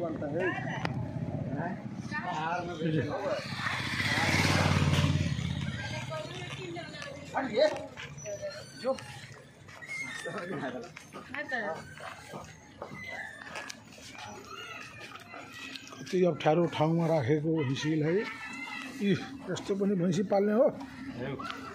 बनता है जो कति अप्ठ्यारो ठाउँमा राखेको हिसिल है। यस्तो पनि भैँसी पाल्ने हो।